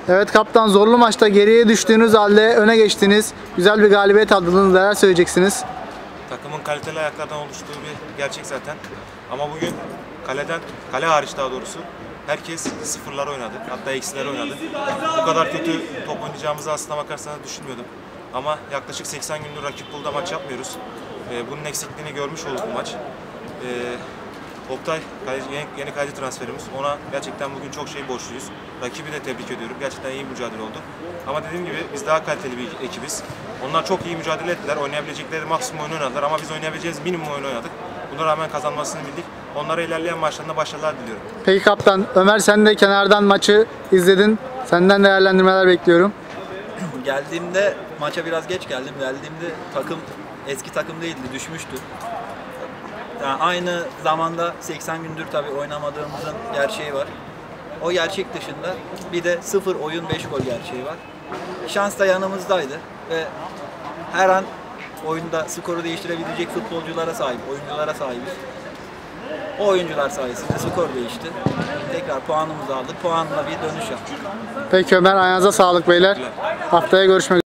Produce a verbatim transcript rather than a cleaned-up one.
Evet kaptan, zorlu maçta geriye düştüğünüz halde öne geçtiniz. Güzel bir galibiyet aldınız. Neler söyleyeceksiniz? Takımın kaliteli ayaklardan oluştuğu bir gerçek zaten. Ama bugün kaleden, kale hariç daha doğrusu herkes sıfırlar oynadı. Hatta eksiler oynadı. Bu kadar kötü top oynayacağımızı aslına bakarsanız düşünmüyordum. Ama yaklaşık seksen gündür rakip pool'da maç yapmıyoruz. Ee, bunun eksikliğini görmüş olduk bu maç. Ee, Oktay, yeni, yeni kaleci transferimiz. Ona gerçekten bugün çok şey borçluyuz. Rakibi de tebrik ediyorum. Gerçekten iyi mücadele oldu. Ama dediğim gibi biz daha kaliteli bir ekibiz. Onlar çok iyi mücadele ettiler. Oynayabilecekleri maksimum oyunu oynadılar. Ama biz oynayabileceğimiz minimum oyunu oynadık. Buna rağmen kazanmasını bildik. Onlara ilerleyen maçlarında başarılar diliyorum. Peki kaptan, Ömer sen de kenardan maçı izledin. Senden değerlendirmeler bekliyorum. Geldiğimde maça biraz geç geldim. Geldiğimde takım eski takım değildi, düşmüştü. Yani aynı zamanda seksen gündür tabii oynamadığımızın gerçeği var. O gerçek dışında bir de sıfır oyun beş gol gerçeği var. Şans da yanımızdaydı ve her an oyunda skoru değiştirebilecek futbolculara sahip, oyunculara sahibiz. O oyuncular sayesinde skor değişti. Tekrar puanımızı aldık. Puanla bir dönüş yaptık. Peki Ömer, ayağınıza sağlık beyler. Haftaya görüşmek üzere.